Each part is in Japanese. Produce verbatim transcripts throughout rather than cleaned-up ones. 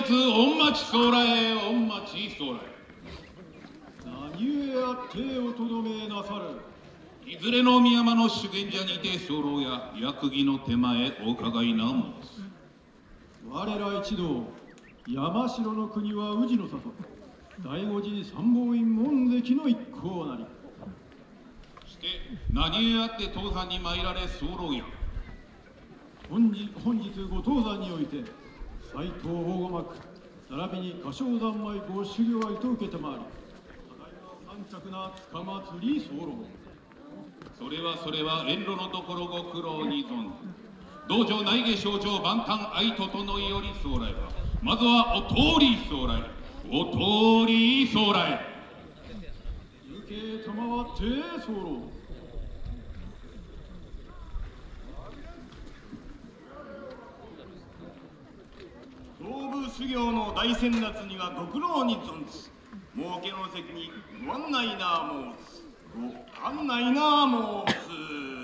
月御待ち候へ御待ち候へ。 何故あっておとどめなさる。 いずれの宮山の修験者にて候や役儀の手前お伺いな申す。 我ら一同山城の国は宇治の里、第五次参謀院門跡の一行なり。 して何故あって当山に参られ候や。 本日本日ご当山において斎藤大御幕並びに歌唱三昧ご修行愛と受けたまわり、ただいま三着なつかまつり候。 それはそれは遠路のところご苦労に存ず。道場内下省庁万端愛整いより候来は、まずはお通り候来、お通り候来。 行けたまわって候。 東部修行の大先達にはご苦労に存ず。儲けの席にご案内な申す。ご案内な申す。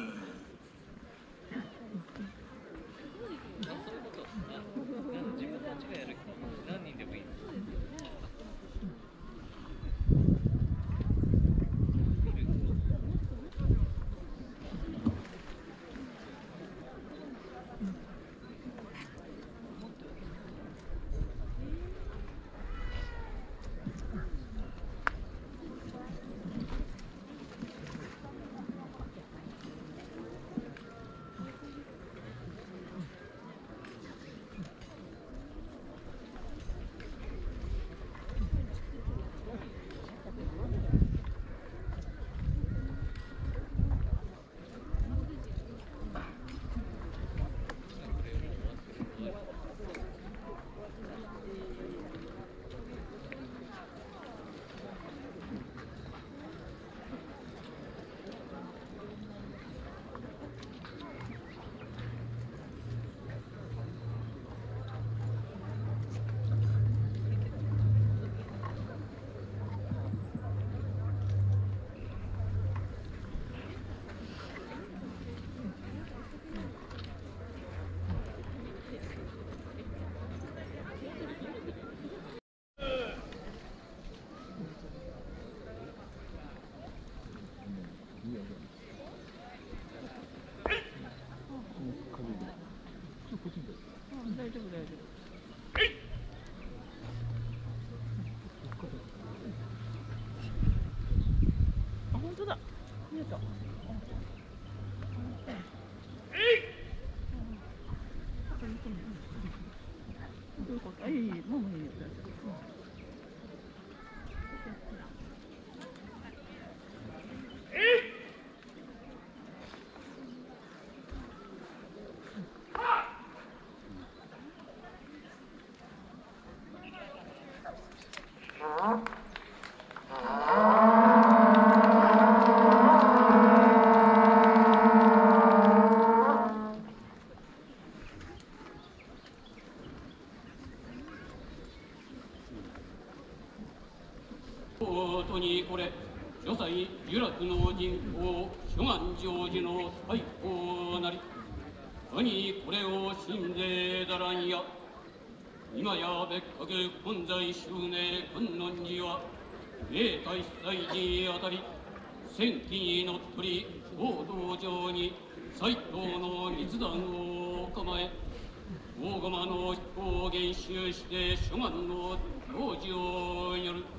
にこれ諸祭由楽の人口諸願成就の最高なり、他にこれを信ぜだらんや。今や別格本在襲名観音寺は永代祭にあたり、戦機にのっとり報道上に斎藤の密談を構え、大駒の飛行を厳修して諸願の行事をによる。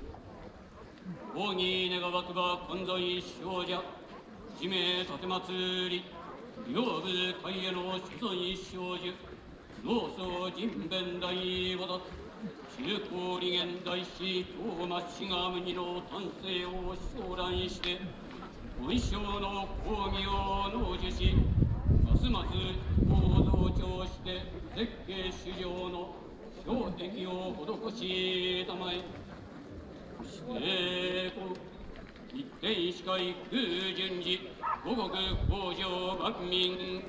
王に願わくば混在少者、地名立て祭り、両部会への所存少女、農僧人弁大和田、中高利元大師、東町が麦の丹精を昇覧して、本省の講義を納受し、ますます構造長して、絶景主上の標的を施したまえ。してこ一点司会空順次五国工場万民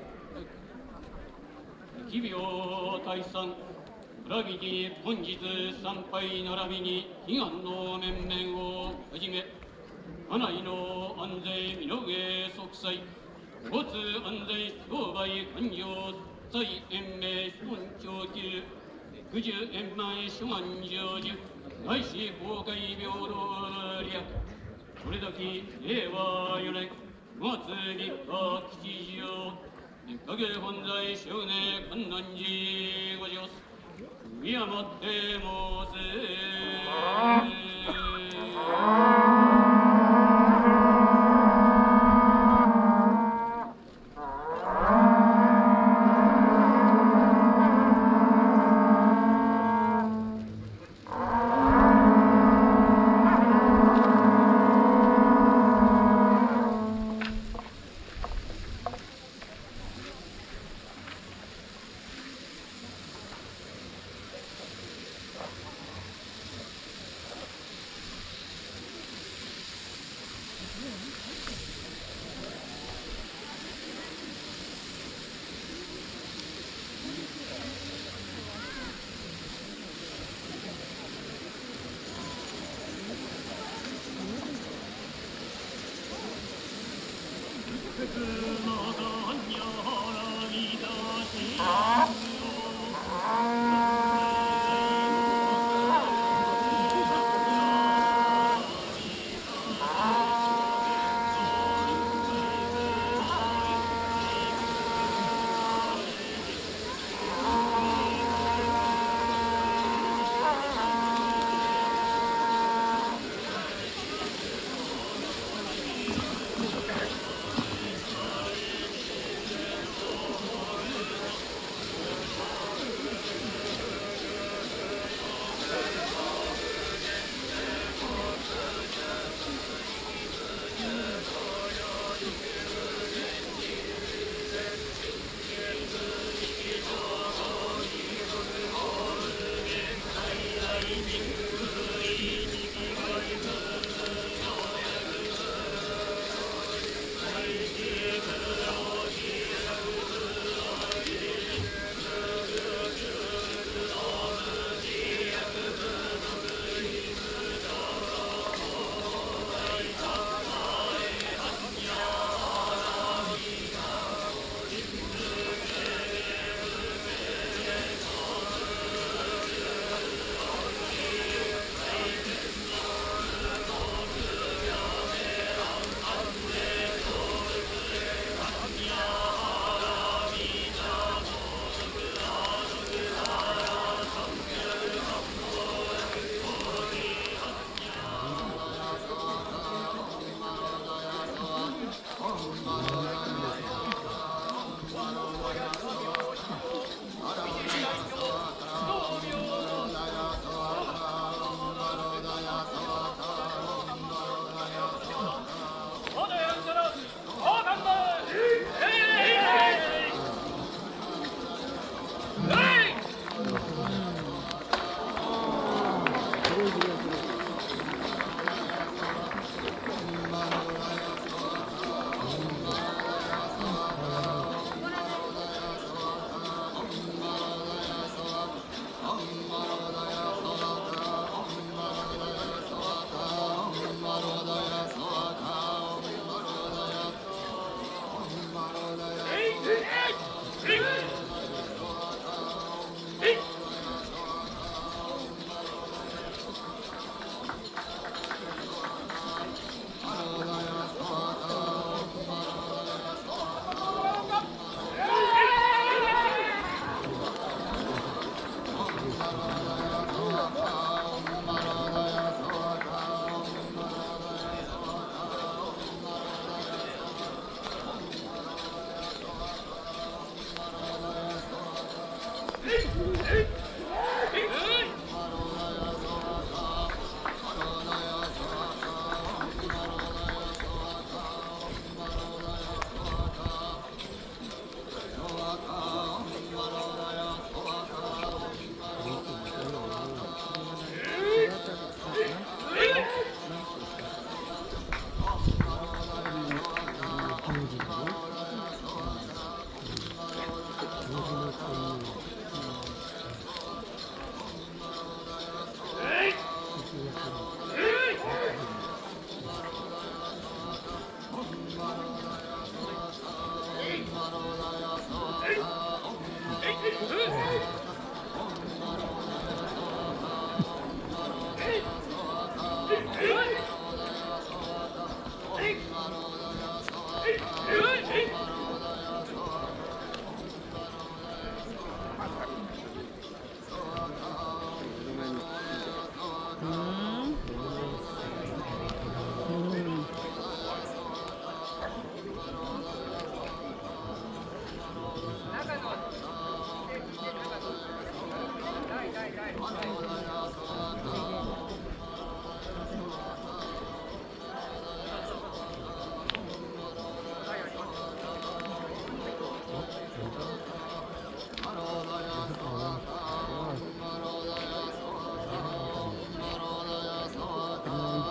疫病退散裏切り本日参拝並びに悲願の面々をはじめ、家内の安全身の上息災交通安全商売繁盛祭延命本長級九十円満諸願成就外資崩壊平等利益これだけ令和四年五月三日吉祥影本在少年観覧寺ご上敬って申せ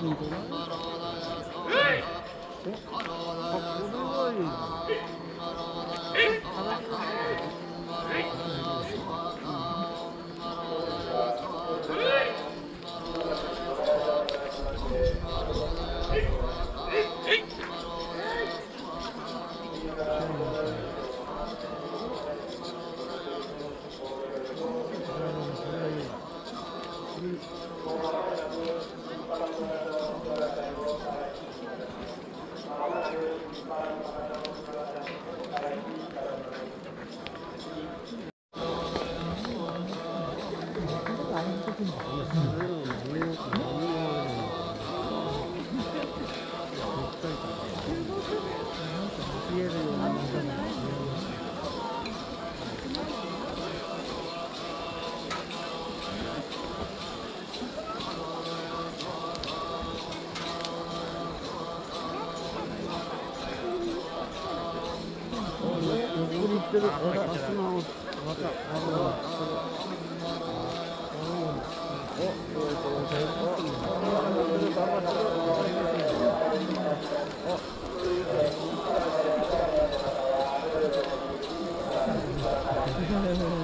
お